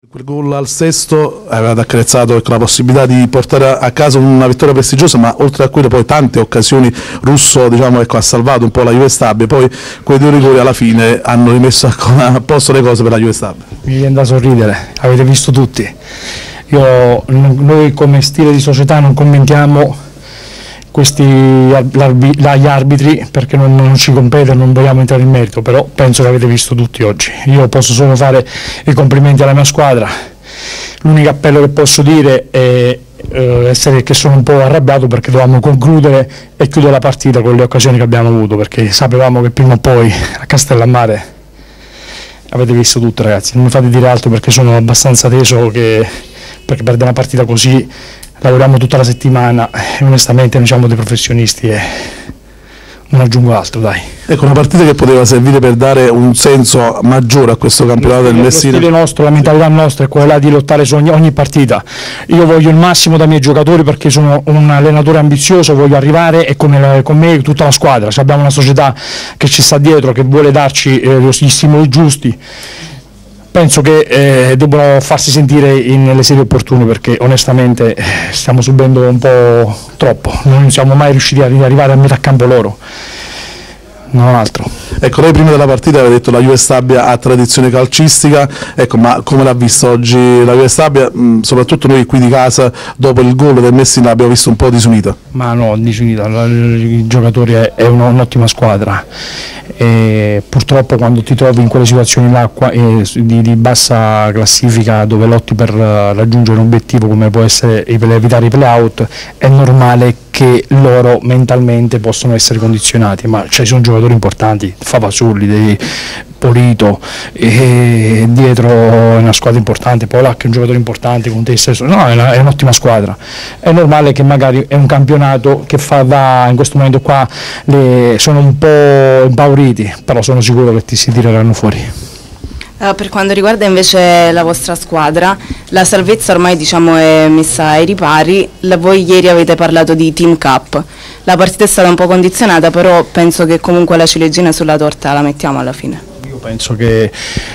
Quel gol al sesto aveva accarezzato la possibilità di portare a casa una vittoria prestigiosa, ma oltre a quello poi tante occasioni Russo ha salvato un po' la Juve Stabia, poi quei due rigori alla fine hanno rimesso a posto le cose per la Juve Stabia. Mi viene da sorridere, avete visto tutti. Noi come stile di società non commentiamo gli arbitri perché non ci compete, non vogliamo entrare in merito, però penso che avete visto tutti oggi. Io posso solo fare i complimenti alla mia squadra. L'unico appello che posso dire è essere che sono un po' arrabbiato perché dovevamo concludere e chiudere la partita con le occasioni che abbiamo avuto, perché sapevamo che prima o poi a Castellammare avete visto tutto, ragazzi. Non mi fate dire altro perché sono abbastanza teso, perché perdere una partita così, lavoriamo tutta la settimana e onestamente noi siamo dei professionisti e non aggiungo altro, dai. Ecco, una partita che poteva servire per dare un senso maggiore a questo campionato del Messina. Lo stile nostro, la mentalità nostra è quella di lottare su ogni partita. Io voglio il massimo dai miei giocatori perché sono un allenatore ambizioso, voglio arrivare e con me tutta la squadra. Se abbiamo una società che ci sta dietro, che vuole darci gli stimoli giusti, penso che debbano farsi sentire nelle sedi opportune, perché onestamente stiamo subendo un po' troppo, non siamo mai riusciti ad arrivare a metà campo loro, non altro. Ecco, lei prima della partita aveva detto la Juve Stabia ha tradizione calcistica, ecco, ma come l'ha visto oggi la Juve Stabia, soprattutto noi qui di casa, dopo il gol del Messina l'abbiamo visto un po' disunita? Ma no, disunita, i giocatori è un'ottima squadra. E purtroppo quando ti trovi in quelle situazioni là di bassa classifica dove lotti per raggiungere un obiettivo come può essere per evitare i play-out, è normale che loro mentalmente possono essere condizionati, ma ci sono giocatori importanti, Favasulli, Polito, e dietro è una squadra importante, Polak è un giocatore importante con te stesso, no, è un'ottima squadra. È normale che magari è un campionato che in questo momento qua sono un po' impauriti, però sono sicuro che si tireranno fuori. Per quanto riguarda invece la vostra squadra, la salvezza ormai è messa ai ripari. Voi ieri avete parlato di Team Cup, la partita è stata un po' condizionata, però penso che comunque la ciliegina sulla torta la mettiamo alla fine. Io penso che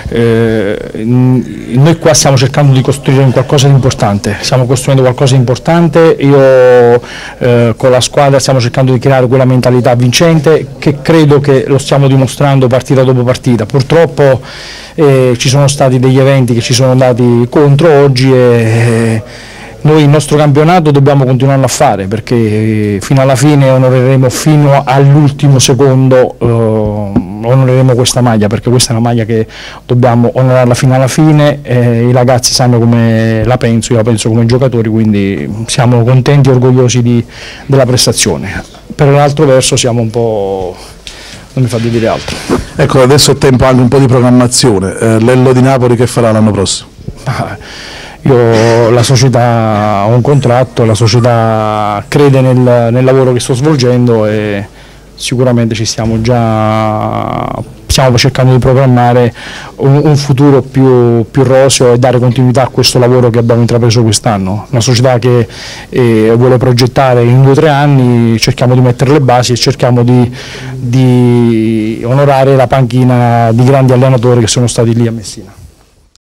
noi qua stiamo cercando di costruire qualcosa di importante, stiamo costruendo qualcosa di importante, io con la squadra stiamo cercando di creare quella mentalità vincente che credo che lo stiamo dimostrando partita dopo partita. Purtroppo ci sono stati degli eventi che ci sono andati contro oggi e noi il nostro campionato dobbiamo continuarlo a fare, perché fino alla fine onoreremo, fino all'ultimo secondo onoreremo questa maglia, perché questa è una maglia che dobbiamo onorarla fino alla fine. I ragazzi sanno come la penso, io la penso come giocatori, quindi siamo contenti e orgogliosi della prestazione. Per l'altro verso siamo un po'... non mi fate dire altro. Ecco, adesso è tempo anche un po' di programmazione. L'Ello di Napoli che farà l'anno prossimo? Io la società ho un contratto, la società crede nel lavoro che sto svolgendo e sicuramente stiamo cercando di programmare un futuro più roseo e dare continuità a questo lavoro che abbiamo intrapreso quest'anno. Una società che vuole progettare in 2 o 3 anni, cerchiamo di mettere le basi e cerchiamo di onorare la panchina di grandi allenatori che sono stati lì a Messina.